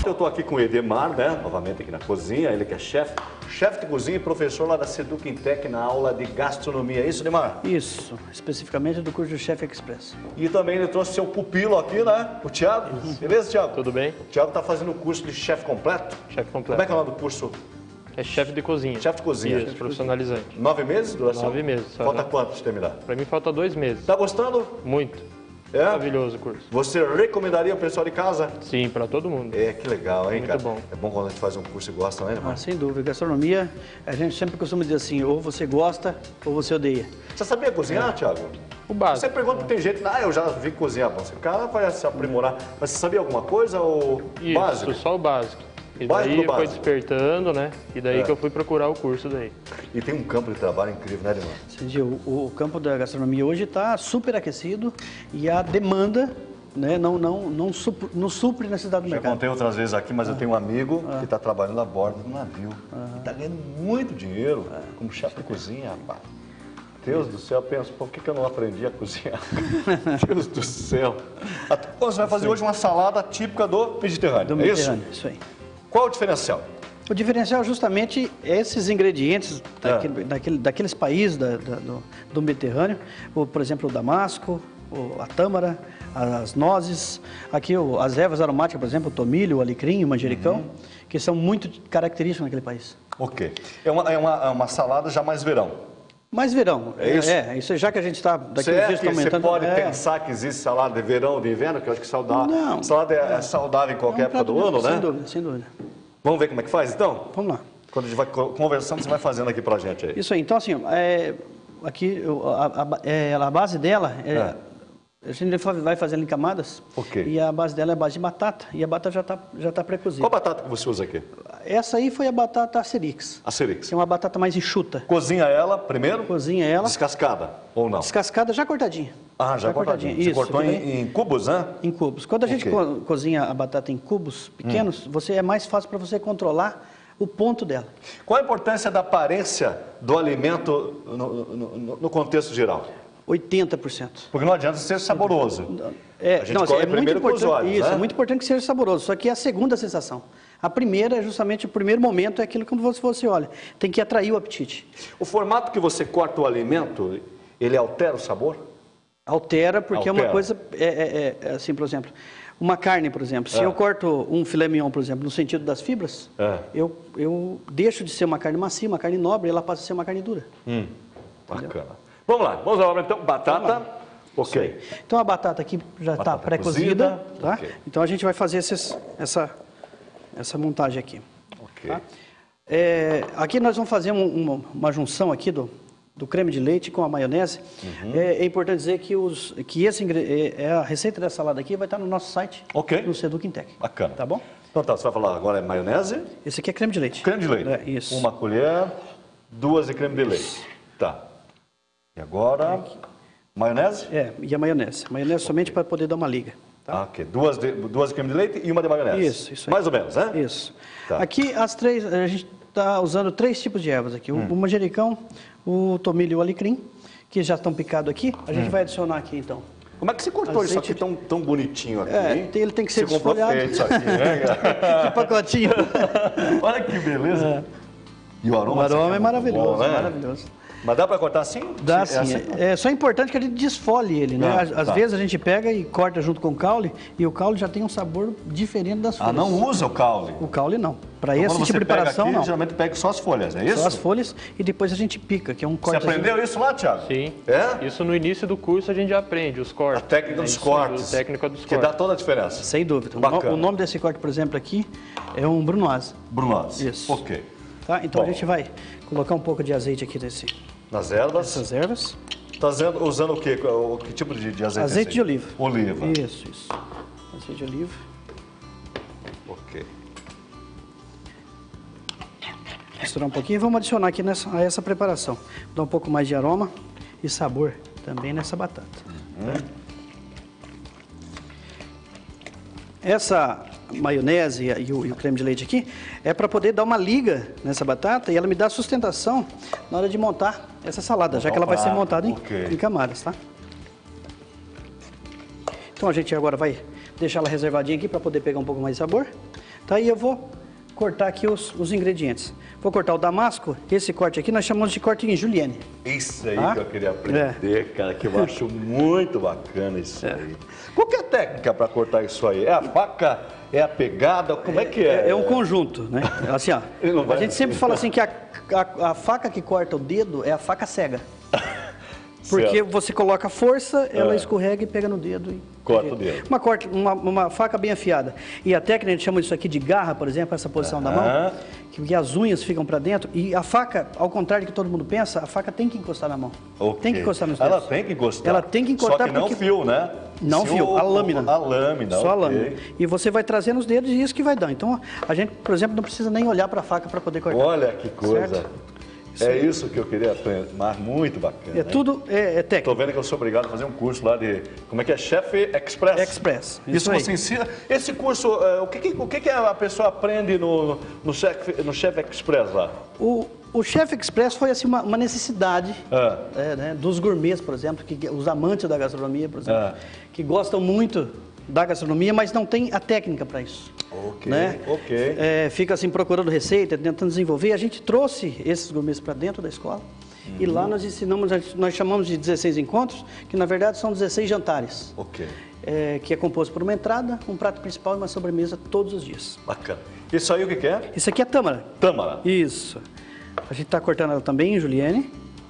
Eu estou aqui com o Edemar, né? Novamente aqui na cozinha, ele que é chefe de cozinha e professor lá da Seduc Intec na aula de gastronomia. É isso, Edemar? Isso, especificamente do curso de Chef Express. E também ele trouxe seu pupilo aqui, né? O Thiago. Beleza, Thiago? Tudo bem? O Thiago está fazendo o curso de chefe completo. Chefe completo. Como é que é o nome do curso? É chefe de cozinha. Chefe de cozinha. Isso, profissionalizante. 9 meses de duração? 9 meses. Falta quanto de terminar? Pra mim falta 2 meses. Tá gostando? Muito. É? Maravilhoso o curso. Você recomendaria o pessoal de casa? Sim, pra todo mundo. É, que legal, hein, Muito cara? bom. É bom quando a gente faz um curso e gosta, né, irmão? Sem dúvida. Gastronomia, a gente sempre costuma dizer assim, ou você gosta ou você odeia. Você sabia cozinhar, Thiago? O básico. Você pergunta que tem gente, eu já vi cozinhar. Bom, o cara vai se aprimorar. Mas você sabia alguma coisa ou Isso, básico? só o básico. E Básico daí do foi básico. despertando, né? E daí que eu fui procurar o curso daí. E tem um campo de trabalho incrível, né, irmão? Entendi. O campo da gastronomia hoje está super aquecido e a demanda, né, não supre a necessidade do Já mercado. contei outras vezes aqui, mas eu tenho um amigo que está trabalhando a bordo de um navio. E está ganhando muito dinheiro como chefe de cozinha, rapaz. Deus do céu, eu penso, por que eu não aprendi a cozinhar? Deus do céu. Bom, você vai fazer hoje uma salada típica do Mediterrâneo, Do é isso? Mediterrâneo, isso aí. Qual o diferencial? O diferencial é justamente esses ingredientes daqueles países do Mediterrâneo, por exemplo, o damasco, a tâmara, as nozes, aqui as ervas aromáticas, por exemplo, o tomilho, o alecrim, o manjericão, que são muito característicos naquele país. Ok. É uma salada já mais verão. Mais verão. É isso? Isso já que a gente está daqui Você, uns dias está você aumentando. pode pensar que existe salada de verão ou de inverno, que eu acho que Não. salada é saudável em qualquer época do ano, né? Sem dúvida, sem dúvida. Vamos ver como é que faz, então? Vamos lá. Quando a gente vai conversando, você vai fazendo aqui pra gente aí. Isso aí. Então, assim, aqui a base dela, a gente vai fazendo em camadas. Ok. E a base dela é a base de batata. E a batata já tá pré-cozida. Qual batata que você usa aqui? Essa aí foi a batata Acerix. Acerix. Que é uma batata mais enxuta. Cozinha ela primeiro? Cozinha ela. Descascada ou não? Descascada, já cortadinha. Ah, já cortadinha. Você Isso, cortou que daí- em cubos, né? Em cubos. Quando a gente Ok. cozinha a batata em cubos pequenos, é mais fácil para você controlar o ponto dela. Qual a importância da aparência do alimento no contexto geral? 80%. Porque não adianta ser saboroso. A gente assim, come é muito primeiro com os importante. olhos, Isso, né? é muito importante que seja saboroso. Só que é a segunda sensação. A primeira é justamente o primeiro momento, é aquilo que você olha. Tem que atrair o apetite. O formato que você corta o alimento, ele altera o sabor? Altera, porque é Altera. uma coisa, assim, por exemplo, uma carne, por exemplo. Se eu corto um filé mignon, por exemplo, no sentido das fibras, eu deixo de ser uma carne macia, uma carne nobre, e ela passa a ser uma carne dura. Bacana. Vamos lá, vamos à obra então. Batata. Ok. Então a batata aqui já está Batata pré-cozida, cozida, tá? ok. Então a gente vai fazer essa montagem aqui. Ok. Tá? Aqui nós vamos fazer uma junção aqui do creme de leite com a maionese. É importante dizer que a receita dessa salada aqui vai estar no nosso site, Ok. no Seduc Intec. Bacana. Tá bom? Então tá, você vai falar agora é maionese, Esse aqui é creme de leite. creme de leite. Isso. Uma colher, 2 de creme de leite. Tá. E agora, maionese? E a maionese. Maionese somente para poder dar uma liga. Ah, ok. 2 de creme de leite e uma de maionese. Isso aí. Mais ou menos, né? Isso. Tá. Aqui a gente está usando 3 tipos de ervas aqui. O manjericão, o tomilho e o alecrim, que já estão picados aqui. A gente vai adicionar aqui então. Como é que você cortou isso Azeite aqui tão bonitinho aqui, hein? Ele tem que ser Você comprou desfolhado. feio isso aqui, né, cara? De pacotinho. Olha que beleza. E o aroma, O aroma é muito maravilhoso, bom, né? maravilhoso. Mas dá para cortar assim? Dá sim. É só importante que a gente desfole ele, né? Às vezes a gente pega e corta junto com o caule, e o caule já tem um sabor diferente das folhas. Ah, não usa o caule? O caule não. Para Então, esse quando tipo você de preparação, pega aqui, não. geralmente pega só as folhas, é isso? Só as folhas e depois a gente pica, que é um Você corte. aprendeu isso lá, Thiago? Sim. É? Isso no início do curso a gente já aprende, os cortes. A técnica dos Isso, cortes. A técnica dos Que cortes. dá toda a diferença. Sem dúvida. Bacana. O nome desse corte, por exemplo, aqui é um brunoise. Brunoise. Isso. Ok. Tá? Então Bom. a gente vai colocar um pouco de azeite aqui Nas ervas. nessas ervas. Tá usando o quê? Que tipo de azeite? Azeite esse de aí? oliva. Oliva. Isso. Azeite de oliva. Ok. Misturar um pouquinho e vamos adicionar aqui a essa preparação. Dar um pouco mais de aroma e sabor também nessa batata. Essa maionese e o creme de leite aqui é para poder dar uma liga nessa batata e ela me dá sustentação na hora de montar essa salada, já que ela vai ser montada em camadas, tá? Então a gente agora vai deixar ela reservadinha aqui para poder pegar um pouco mais de sabor. Tá, e eu vou cortar aqui os ingredientes. Vou cortar o damasco, esse corte aqui nós chamamos de corte em julienne. Isso aí que eu queria aprender, cara, que eu acho muito bacana isso aí. Qual que é a técnica para cortar isso aí? É a faca? É a pegada? Como é que é? É um conjunto, né? Assim, ó, a gente sempre fala assim que a faca que corta o dedo é a faca cega. Porque você coloca força, ela escorrega e pega no dedo. E corta o dedo. Uma faca bem afiada. E a técnica, a gente chama isso aqui de garra, por exemplo, essa posição da mão, que as unhas ficam para dentro. E a faca, ao contrário do que todo mundo pensa, a faca tem que encostar na mão. Okay. Tem que encostar nos dedos. Ela tem que encostar? Ela tem que encostar. Só que não fio, né? Não fio, a lâmina. A lâmina, só a lâmina. E você vai trazendo os dedos e isso que vai dar. Então, a gente, por exemplo, não precisa nem olhar para a faca para poder cortar. Olha que coisa. Certo? É isso que eu queria aprender, mas muito bacana. Tudo técnico. Estou vendo que eu sou obrigado a fazer um curso lá de, como é que é? Chef Express. Express. Isso você ensina. Esse curso, o que a pessoa aprende no Chef Express lá? O Chef Express foi assim, uma necessidade né, dos gourmets, por exemplo, os amantes da gastronomia, por exemplo, que gostam muito da gastronomia, mas não tem a técnica para isso. Ok, né? ok. Fica assim procurando receita, tentando desenvolver. A gente trouxe esses gourmets para dentro da escola e lá nós ensinamos, nós chamamos de 16 encontros, que na verdade são 16 jantares. Ok. Que é composto por uma entrada, um prato principal e uma sobremesa todos os dias. Bacana. Isso aí o que é? Isso aqui é tâmara. Tâmara. Isso. A gente está cortando ela também em julienne.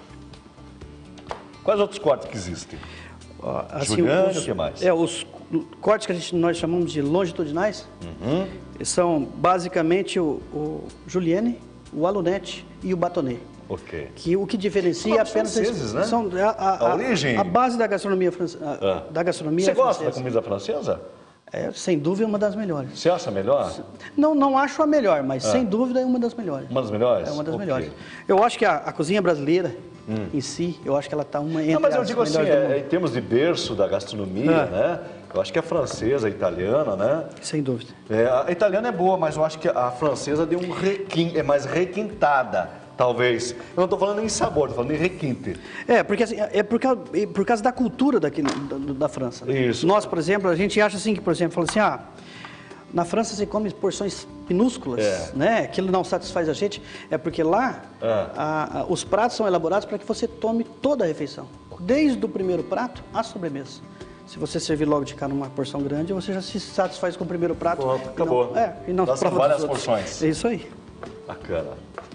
Quais outros cortes que existem? Assim, julienne, o que mais? Os cortes que nós chamamos de longitudinais são basicamente o julienne, o alunete e o bâtonnet. Ok. Que o que diferencia apenas franceses, né? são a origem. A base da gastronomia francesa. Você gosta da comida francesa? Sem dúvida, é uma das melhores. Você acha melhor? Não acho a melhor, mas sem dúvida é uma das melhores. Uma das melhores? É uma das melhores. Eu acho que a cozinha brasileira, em si, eu acho que ela está uma entre mas eu as digo assim, melhores em termos de berço da gastronomia, né? Eu acho que a francesa, a italiana, né? Sem dúvida. A italiana é boa, mas eu acho que a francesa deu é mais requintada, talvez. Eu não estou falando em sabor, estou falando em requinte. Porque assim, por causa da cultura da França. Né? Isso. Nós, por exemplo, a gente acha assim que, por exemplo, fala assim, na França se come porções minúsculas, né? Aquilo não satisfaz a gente, porque lá os pratos são elaborados para que você tome toda a refeição, desde o primeiro prato à sobremesa. Se você servir logo de cara uma porção grande, você já se satisfaz com o primeiro prato. Pronto, acabou. E não são várias porções. É isso aí. Bacana.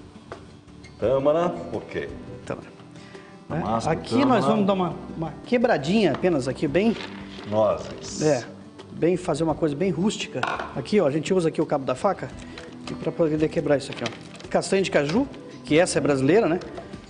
Tâmara, ok. Tâmara. Aqui nós vamos dar uma quebradinha apenas aqui, bem... Nozes. Bem fazer uma coisa bem rústica. Aqui, ó, a gente usa aqui o cabo da faca para poder quebrar isso aqui, ó. Castanha de caju, que essa é brasileira, né?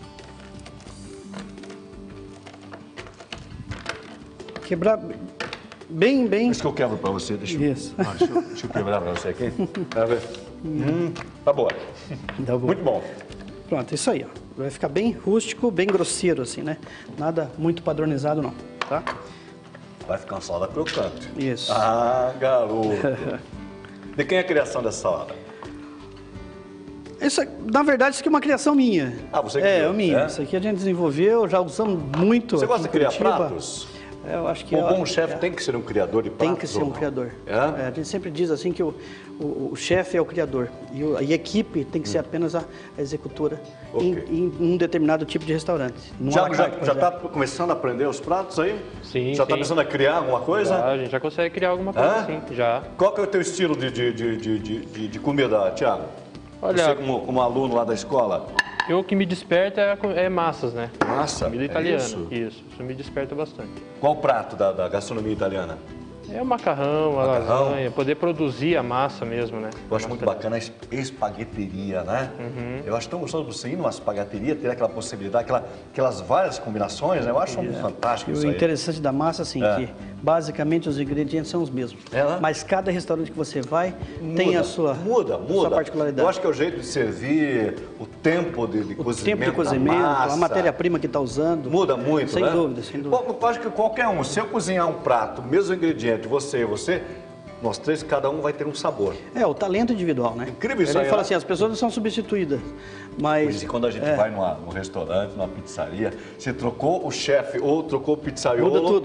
Quebrar bem... Isso que eu quebro para você, deixa eu quebrar para você aqui. Tá vendo? Tá boa. Tá bom. Muito bom. Pronto, isso aí, ó. Vai ficar bem rústico, bem grosseiro, assim, né? Nada muito padronizado, não, tá? Vai ficar uma salada crocante. Isso. Ah, garoto. De quem é a criação dessa salada? Isso, na verdade, isso aqui é uma criação minha. Você criou? Minha. Isso aqui a gente desenvolveu, já usamos muito. Você gosta de criar Curitiba. Pratos? Eu acho que um bom chefe tem que ser um criador de pratos? Tem que ser um criador. A gente sempre diz assim que o chefe é o criador e a equipe tem que ser apenas a executora em um determinado tipo de restaurante. Já está começando a aprender os pratos aí? Sim, Já está começando a criar alguma coisa? A gente já consegue criar alguma coisa, sim, já. Qual que é o teu estilo de comida, Thiago? Olha, você como aluno lá da escola? O que me desperta é massas, né? Massa? Comida italiana. Isso me desperta bastante. Qual prato da gastronomia italiana? É o macarrão, a lasanha, poder produzir a massa mesmo, né? Eu acho muito bacana a espagueteria, né? Eu acho tão gostoso você ir numa espagueteria, ter aquela possibilidade, aquelas várias combinações, né? Eu acho fantástico isso aí. O aí. interessante da massa, assim, que basicamente os ingredientes são os mesmos. Mas cada restaurante que você vai tem a sua particularidade. Eu acho que é o jeito de servir, o tempo de cozimento, o tempo de cozimento, a matéria-prima que está usando. Muda muito, sem dúvida, sem dúvida. Eu acho que qualquer um, se eu cozinhar um prato, mesmo ingrediente, você, nós três, cada um vai ter um sabor. O talento individual, né? Incrível isso aí. Ele fala assim, as pessoas não são substituídas, mas... Quando a gente vai num restaurante, numa pizzaria, você trocou o chefe ou trocou o pizzaiolo... Muda tudo.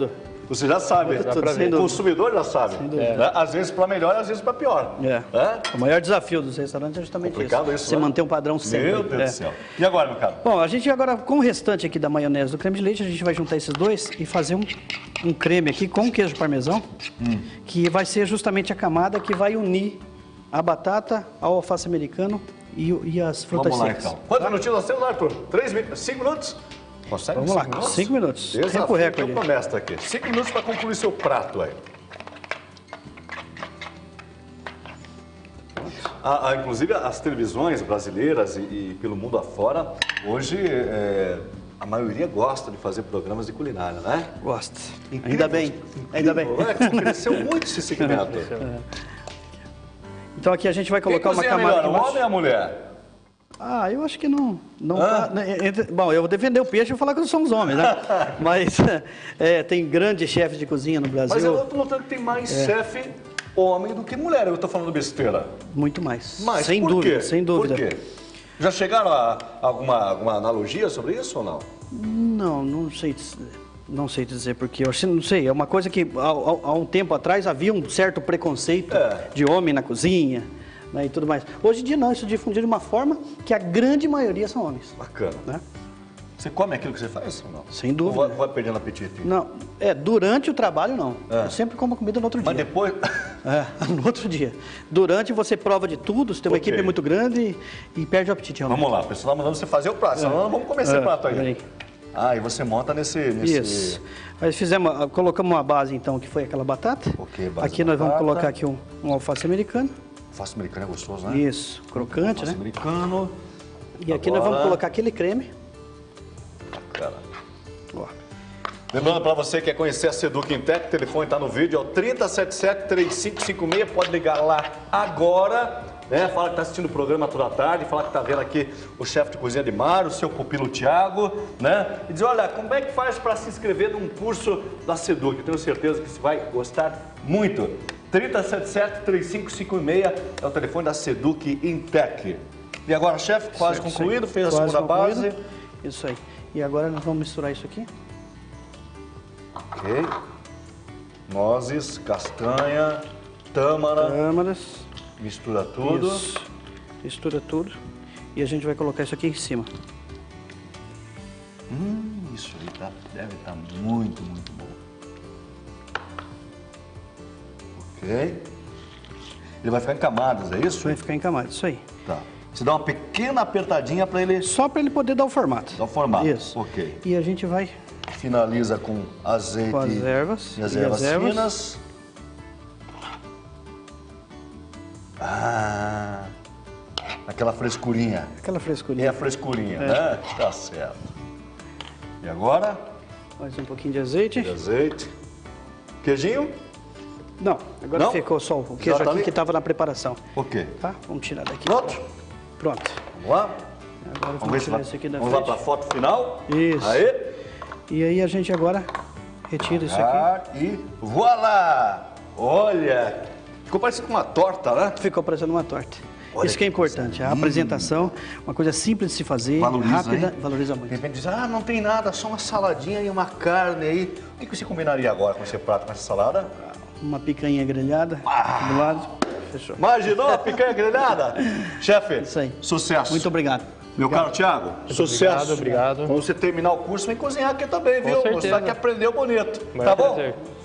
Você já sabe, o consumidor já sabe. Né? Às vezes para melhor, às vezes para pior. O maior desafio dos restaurantes é justamente complicado isso. Você né? manter um padrão sempre. Meu Deus do céu. E agora, meu caro? Bom, a gente agora, com o restante aqui da maionese do creme de leite, a gente vai juntar esses dois e fazer um creme aqui com queijo parmesão, que vai ser justamente a camada que vai unir a batata, ao alface americano e as frutas Vamos lá, secas. então. Quantos minutinhos nós temos, Arthur? 5 minutos? Consegue? Vamos lá, 5 minutos. Tempo recorde. Eu começo aqui. 5 minutos para concluir seu prato aí. Inclusive, as televisões brasileiras e pelo mundo afora, hoje a maioria gosta de fazer programas de culinária, né? Gosta. Incrível, Ainda bem. incrível. Ainda bem. Cresceu muito esse segmento. Então aqui a gente vai colocar uma camada melhor, aqui o embaixo. homem ou a mulher? Eu acho que não tá, bom, eu vou defender o peixe e falar que nós somos homens, né? Mas tem grandes chefes de cozinha no Brasil. Mas eu estou notando que tem mais chefe homem do que mulher. Eu estou falando besteira. Muito mais. Mas sem por dúvida, quê? sem dúvida. Por quê? Já chegaram a alguma analogia sobre isso ou não? Não sei. Não sei dizer, porque eu não sei, é uma coisa que há um tempo atrás havia um certo preconceito de homem na cozinha, né, e tudo mais. Hoje em dia não, isso difundiu de uma forma que a grande maioria são homens. Bacana. Né? Você come aquilo que você faz ou não? Sem dúvida. Ou vai perdendo apetite? Não, durante o trabalho não. Eu sempre como comida no outro dia. Mas depois... no outro dia. Durante você prova de tudo, você tem uma equipe muito grande e perde o apetite. Realmente. Vamos lá, o pessoal mandando você fazer o prato, senão nós vamos comer esse prato aí. E você monta nesse... Isso. Nós colocamos uma base então, que foi aquela batata. Base aqui nós vamos colocar aqui um alface americano. Alface americano é gostoso, né? Isso, crocante, alface americano. E aqui nós vamos colocar aquele creme. Cara. Lembrando para você que quer conhecer a Seduc Intec, o telefone está no vídeo, é o 3077-3556, pode ligar lá agora. Né? Fala que está assistindo o programa toda a tarde, fala que está vendo aqui o chefe de cozinha de Mário, o seu pupilo Thiago, né? E diz, olha, como é que faz para se inscrever num curso da Seduc? Eu tenho certeza que você vai gostar muito. 3077-3556 é o telefone da Seduc Intec. E agora, chefe, quase concluído, fez a segunda base. Isso aí. E agora nós vamos misturar isso aqui. Ok. Nozes, castanha, tâmaras. Mistura tudo. Isso. Mistura tudo. E a gente vai colocar isso aqui em cima. Isso aí deve estar muito, muito bom. Ok. Ele vai ficar em camadas, é isso? Vai ficar em camadas, isso aí. Tá. Você dá uma pequena apertadinha para ele... Só para ele poder dar o formato. Dar o formato. Isso. Ok. E a gente vai... Finaliza com azeite. Com as ervas. E as ervas finas. Aquela frescurinha. Aquela frescurinha. É a frescurinha, né? Tá certo. E agora? Mais um pouquinho de azeite. Queijinho? Não, agora ficou só o queijo aqui que estava na preparação. Ok. Tá? Vamos tirar daqui. Pronto? Pronto. Vamos lá? Agora vamos tirar isso aqui da frente. Vamos lá para a foto final? Isso. Aí. E aí a gente agora retira isso aqui. E voilá! Olha! Ficou parecendo uma torta, né? Ficou parecendo uma torta. Olha isso que é importante, a apresentação, uma coisa simples de se fazer, rápida, valoriza muito. De repente diz, não tem nada, só uma saladinha e uma carne aí. O que você combinaria agora com esse prato, com essa salada? Uma picanha grelhada do lado. Fechou. Imaginou a picanha grelhada? Chefe, isso aí. Sucesso. Muito obrigado. Meu caro Thiago, sucesso. Obrigado. Quando você terminar o curso, vem cozinhar aqui também, viu? Com certeza. Mostrar que aprendeu bonito. Vai tá bom? prazer.